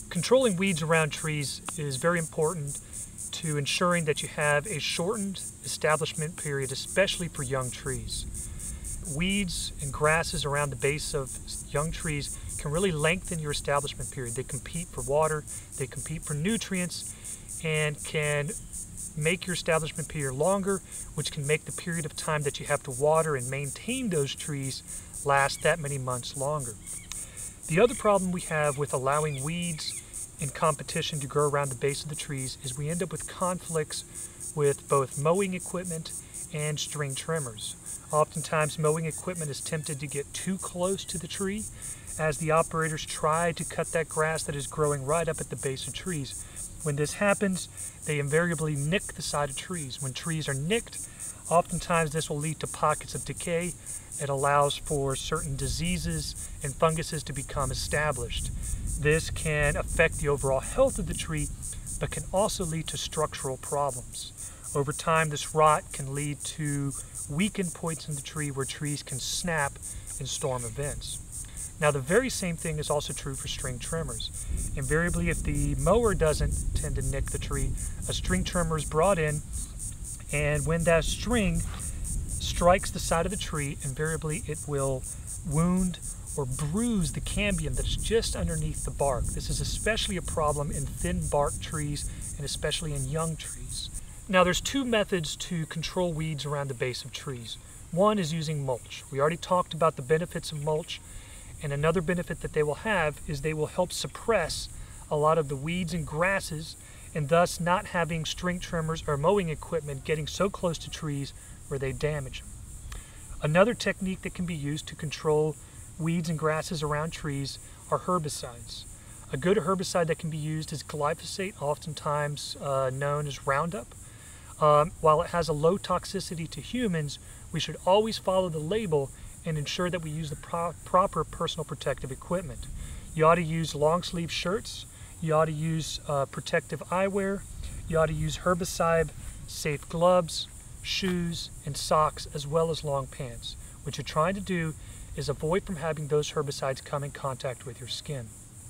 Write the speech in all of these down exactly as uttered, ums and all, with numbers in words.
Controlling weeds around trees is very important to ensuring that you have a shortened establishment period, especially for young trees. Weeds and grasses around the base of young trees can really lengthen your establishment period. They compete for water, they compete for nutrients, and can make your establishment period longer, which can make the period of time that you have to water and maintain those trees last that many months longer. The other problem we have with allowing weeds in competition to grow around the base of the trees is we end up with conflicts with both mowing equipment and string trimmers. Oftentimes mowing equipment is tempted to get too close to the tree as the operators try to cut that grass that is growing right up at the base of trees. When this happens, they invariably nick the side of trees. When trees are nicked, oftentimes this will lead to pockets of decay. It allows for certain diseases and funguses to become established. This can affect the overall health of the tree, but can also lead to structural problems. Over time, this rot can lead to weakened points in the tree where trees can snap in storm events. Now, the very same thing is also true for string trimmers. Invariably, if the mower doesn't tend to nick the tree, a string trimmer is brought in, and when that string strikes the side of the tree, invariably it will wound or bruise the cambium that is just underneath the bark. This is especially a problem in thin bark trees and especially in young trees. Now, there's two methods to control weeds around the base of trees. One is using mulch. We already talked about the benefits of mulch, and another benefit that they will have is they will help suppress a lot of the weeds and grasses, and thus not having string trimmers or mowing equipment getting so close to trees where they damage them. Another technique that can be used to control weeds and grasses around trees are herbicides. A good herbicide that can be used is glyphosate, oftentimes uh, known as Roundup. Um, while it has a low toxicity to humans, we should always follow the label and ensure that we use the pro proper personal protective equipment. You ought to use long sleeve shirts, you ought to use uh, protective eyewear, you ought to use herbicide safe gloves, shoes, and socks, as well as long pants. What you're trying to do is avoid from having those herbicides come in contact with your skin.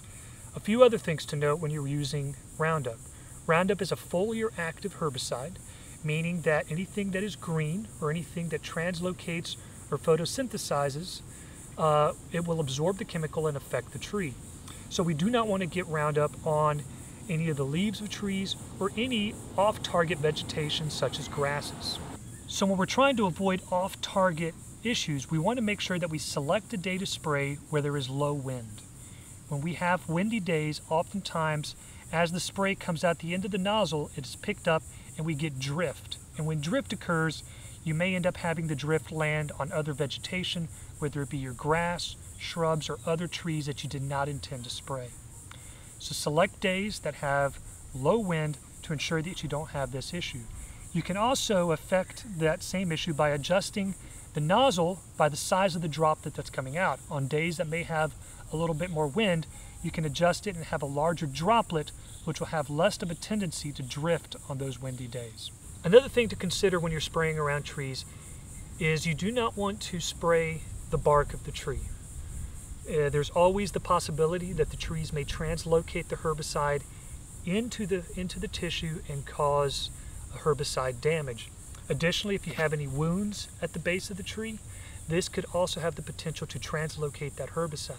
A few other things to note when you're using Roundup. Roundup is a foliar active herbicide, meaning that anything that is green or anything that translocates or photosynthesizes, uh, it will absorb the chemical and affect the tree. So we do not want to get Roundup on any of the leaves of trees or any off-target vegetation such as grasses. So when we're trying to avoid off-target issues, we want to make sure that we select a day to spray where there is low wind. When we have windy days, oftentimes as the spray comes out the end of the nozzle, it is picked up and we get drift. And when drift occurs, you may end up having the drift land on other vegetation, whether it be your grass, shrubs, or other trees that you did not intend to spray. So select days that have low wind to ensure that you don't have this issue. You can also affect that same issue by adjusting the nozzle by the size of the drop that that's coming out. On days that may have a little bit more wind, you can adjust it and have a larger droplet, which will have less of a tendency to drift on those windy days. Another thing to consider when you're spraying around trees is you do not want to spray the bark of the tree. Uh, there's always the possibility that the trees may translocate the herbicide into the, into the tissue and cause herbicide damage. Additionally, if you have any wounds at the base of the tree, this could also have the potential to translocate that herbicide.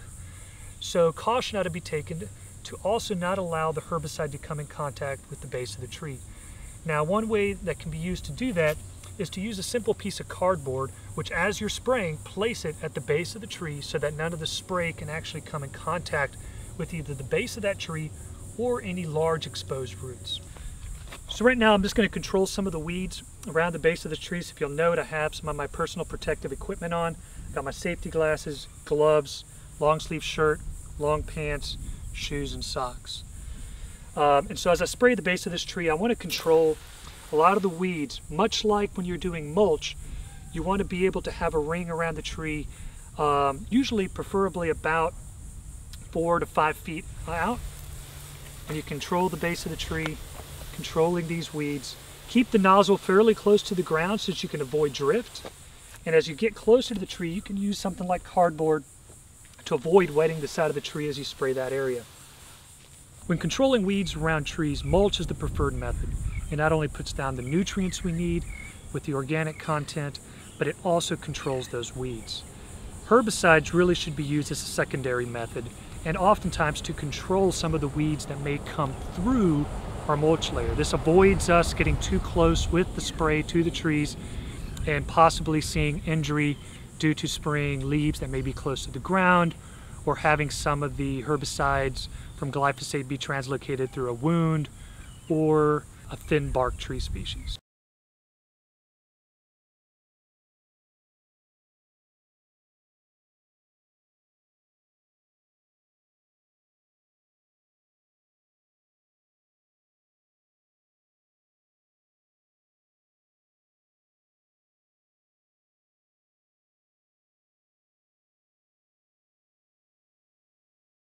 So caution ought to be taken to also not allow the herbicide to come in contact with the base of the tree. Now, one way that can be used to do that is to use a simple piece of cardboard, which as you're spraying, place it at the base of the tree so that none of the spray can actually come in contact with either the base of that tree or any large exposed roots. So right now I'm just going to control some of the weeds around the base of the trees. If you'll note, I have some of my personal protective equipment on. I've got my safety glasses, gloves, long sleeve shirt, long pants, shoes, and socks. Um, and so as I spray the base of this tree, I want to control a lot of the weeds. Much like when you're doing mulch, you want to be able to have a ring around the tree, um, usually preferably about four to five feet out. And you control the base of the tree, controlling these weeds. Keep the nozzle fairly close to the ground so that you can avoid drift. And as you get closer to the tree, you can use something like cardboard to avoid wetting the side of the tree as you spray that area. When controlling weeds around trees, mulch is the preferred method. It not only puts down the nutrients we need with the organic content, but it also controls those weeds. Herbicides really should be used as a secondary method, and oftentimes to control some of the weeds that may come through our mulch layer. This avoids us getting too close with the spray to the trees and possibly seeing injury due to spraying leaves that may be close to the ground, or having some of the herbicides from glyphosate be translocated through a wound or a thin bark tree species.